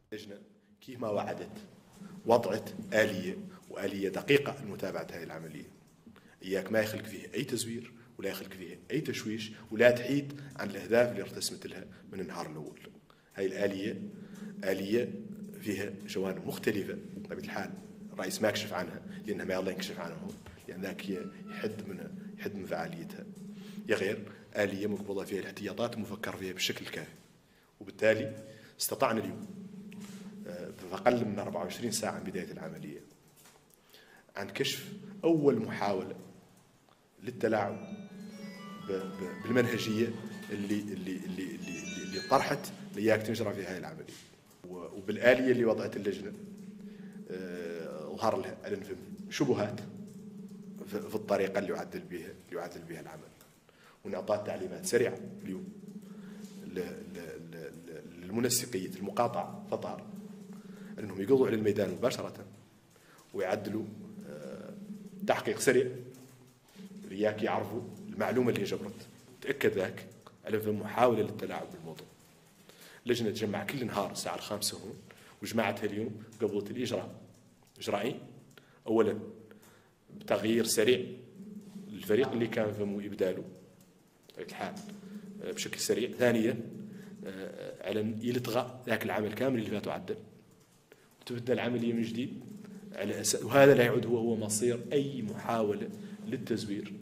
اللجنة كيف ما وعدت وضعت آلية وآلية دقيقة لمتابعة هذه العملية. إياك ما يخلق فيه أي تزوير ولا يخلق فيه أي تشويش ولا تحيد عن الأهداف اللي ارتسمت لها من النهار الأول. هاي الآلية آلية فيها جوانب مختلفة بطبيعة الحال، الرئيس ما كشف عنها لأنها ما يلا ينكشف عنها هون، لأن ذاك يحد من فعاليتها. يا غير آلية مقبوضة فيها الاحتياطات ومفكر فيها بشكل كافي، وبالتالي استطعنا اليوم في أقل من 24 ساعة من بداية العملية عن كشف أول محاولة للتلاعب بالمنهجية اللي طرحت لياك تنجرى في هذه العملية، وبالآلية اللي وضعت اللجنة ظهر لها ألنفهم شبهات في الطريقة اللي يعدل بها العمل، ونعطات تعليمات سريعة اليوم للمنسقية المقاطعة فطار أنهم يقضوا على الميدان مباشرة ويعدلوا تحقيق سريع لياك يعرفوا المعلومة اللي جبرت. تأكد ذاك على محاولة للتلاعب بالموضوع. اللجنة تجمع كل نهار الساعة 5 هون، وجمعتها اليوم قبضت إجرائين. أولا بتغيير سريع للفريق اللي كان فمو إبداله الحال بشكل سريع. ثانيا على يلتغى ذاك العمل كامل اللي فاته عدل وتبدأ العملية من جديد، وهذا لا يعود هو مصير أي محاولة للتزوير